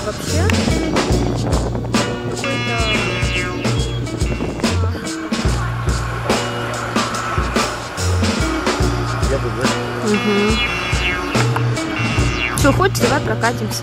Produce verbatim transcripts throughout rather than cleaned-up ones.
вообще какой-то... Угу. Что, хочешь, давай прокатимся.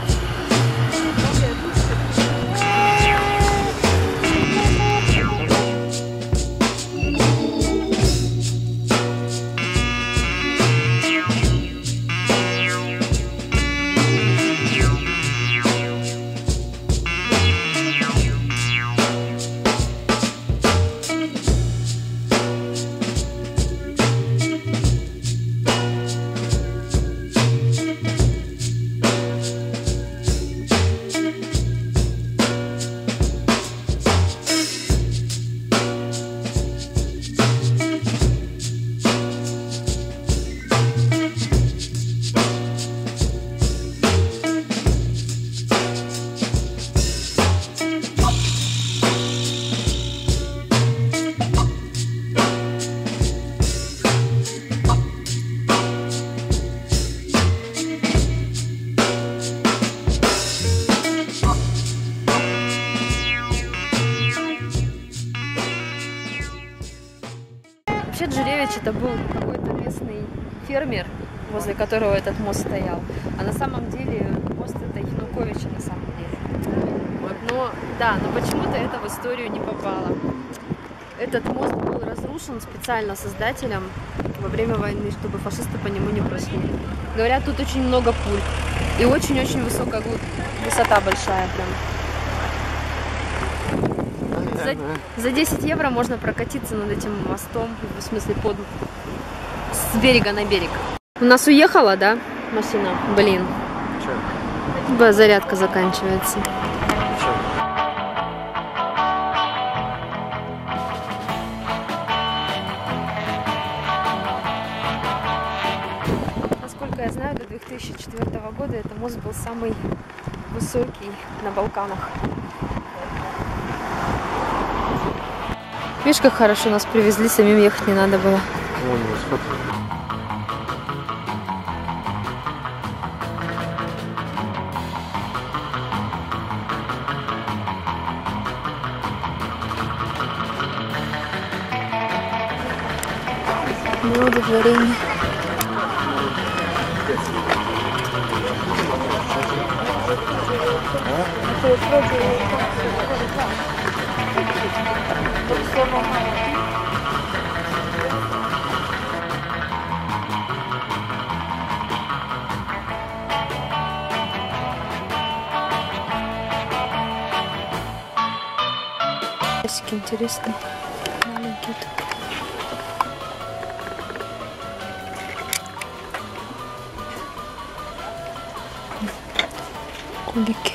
Вообще Джуревич это был какой-то местный фермер, возле которого этот мост стоял. А на самом деле мост это Януковича на самом деле. Вот, но да, но почему-то это в историю не попало. Этот мост был разрушен специально создателем во время войны, чтобы фашисты по нему не прошли. Говорят, тут очень много пуль и очень-очень высокая высота большая прям. За, за десять евро можно прокатиться над этим мостом, в смысле под, с берега на берег. У нас уехала, да, машина? Блин. Че? Зарядка заканчивается. Че? Насколько я знаю, до две тысячи четвёртого года этот мост был самый высокий на Балканах. Видишь, как хорошо нас привезли, самим ехать не надо было. Вон, вот, блюдо, варенье. Интересный, маленький такой. Кубики.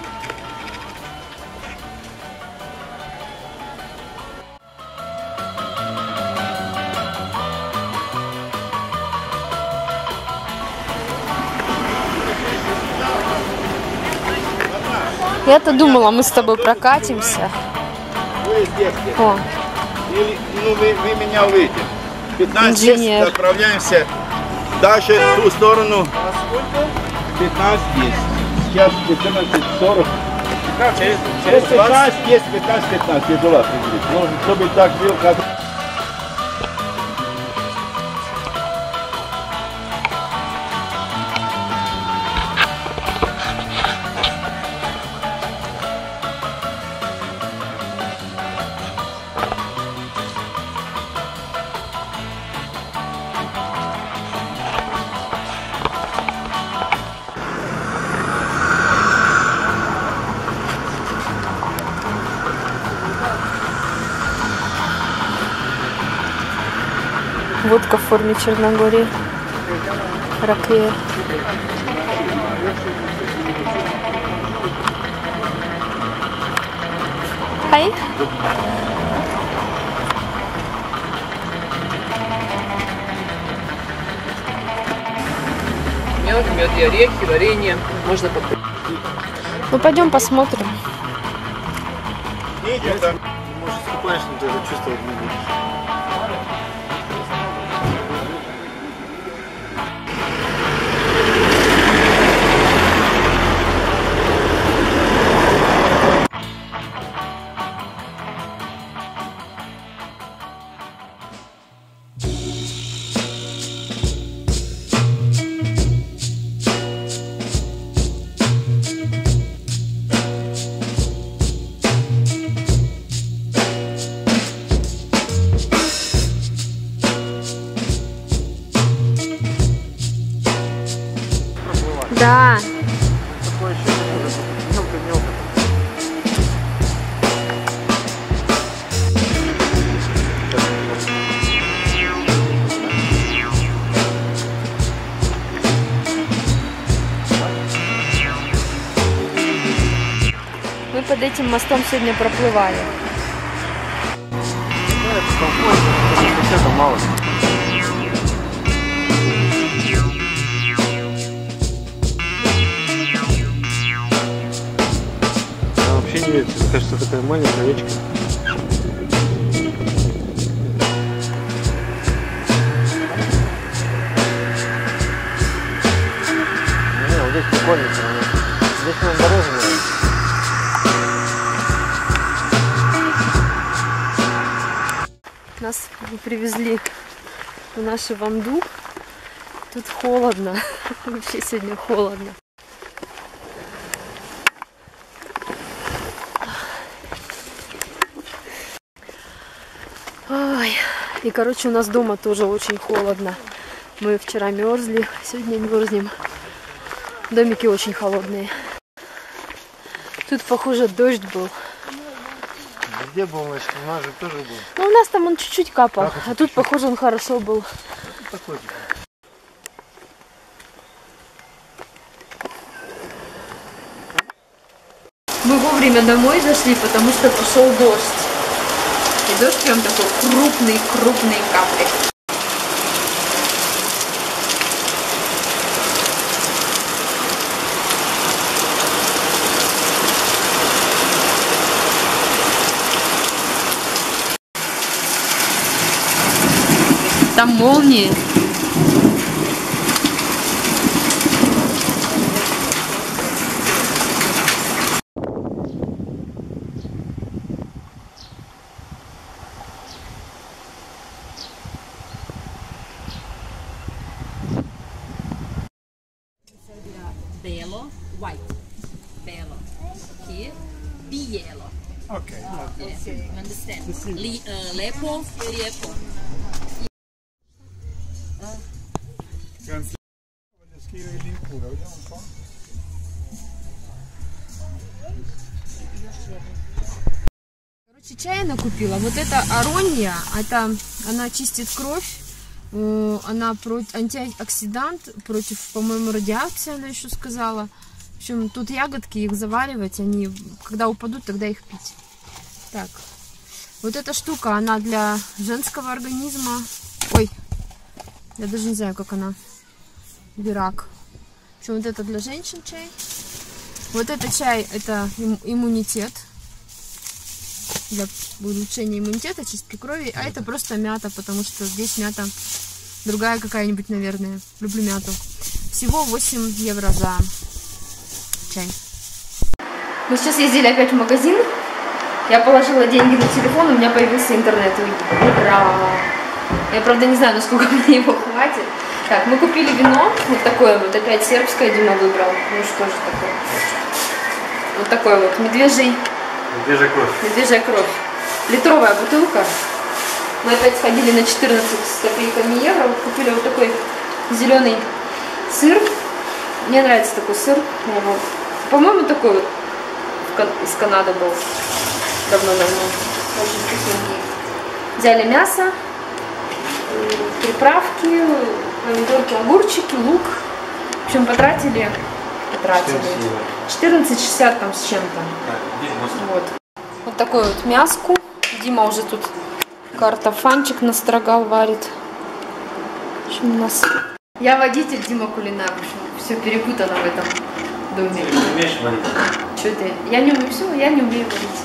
Я-то думала, мы с тобой прокатимся. О. Или, ну, вы, вы меня увидите. пятнадцать десять отправляемся дальше в ту сторону. пятнадцать десять. Сейчас четырнадцать сорок. Через, через пятнадцать есть пятнадцать пятнадцать. Я туда приблизить. Ну, чтобы так был, как... Водка в форме Черногории. Раквея. Хай. Мед, мед и орехи, варенье. Можно попробовать. Ну пойдем посмотрим. Может, скупаешь, но ты это чувствовать не будешь. Мы под этим мостом сегодня проплывали. Да, это комфортно, это мало. Она вообще не видится, мне кажется, такая маленькая речка. Не, вот здесь прикольно, здесь нам дорога нравится. Нас привезли в нашу Ванду. Тут холодно. Вообще сегодня холодно. Ой. И, короче, у нас дома тоже очень холодно. Мы вчера мерзли, сегодня мерзнем. Домики очень холодные. Тут, похоже, дождь был. Где был, значит, у нас же тоже был. Ну, у нас там он чуть-чуть капал, Капал а тут, чуть-чуть. похоже, он хорошо был. Такой. Мы вовремя домой зашли, потому что пошел дождь. И дождь прям такой крупный-крупный капли. Там молнии. Belo, white. Belo. Here, bielo. Okay. Yeah, you understand? Li, uh, lepo, liepo. Короче, чай она купила. Вот это аронья, это она чистит кровь. Она против, антиоксидант против, по-моему, радиации, она еще сказала. В общем, тут ягодки, их заваривать, они, когда упадут, тогда их пить. Так, вот эта штука, она для женского организма. Ой, я даже не знаю, как она. Бирак. В общем, вот это для женщин чай. Вот это чай, это иммунитет. Для улучшения иммунитета, чистки крови. А это просто мята, потому что здесь мята другая какая-нибудь, наверное. Люблю мяту. Всего восемь евро за чай. Мы сейчас ездили опять в магазин. Я положила деньги на телефон, у меня появился интернет. Ура! Я, правда, не знаю, насколько мне его хватит. Так, мы купили вино. Вот такое вот. Опять сербское Дима выбрал. Ну что же такое? Вот такой вот. Медвежий. Медвежья кровь. Медвежья кровь. Литровая бутылка. Мы опять сходили на четырнадцать с копейками евро. Вот купили вот такой зеленый сыр. Мне нравится такой сыр. По-моему, такой вот из Канады был. Давно-давно. Очень вкусненький. Взяли мясо, приправки, помидорки, огурчики, лук. В общем, потратили. Потратили. четырнадцать шестьдесят там с чем-то. Вот. Вот такое вот мяску. Дима уже тут картофанчик настрогал, варит. В общем, у нас... Я водитель, Дима кулинар. В общем, все перепутано в этом доме. Ты не умеешь варить? Что ты? Я не умею все, я не умею варить.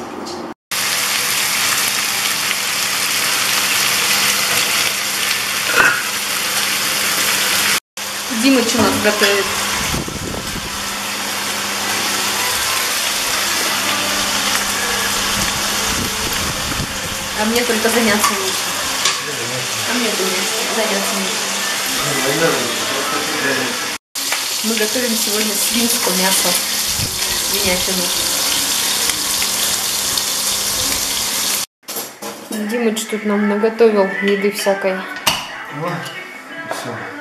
Дима что нас готовит? А мне только заняться нечем. А мне заняться нечем. Мы готовим сегодня свинское мясо. Свинятину. Димыч тут нам наготовил еды всякой. Вот, все.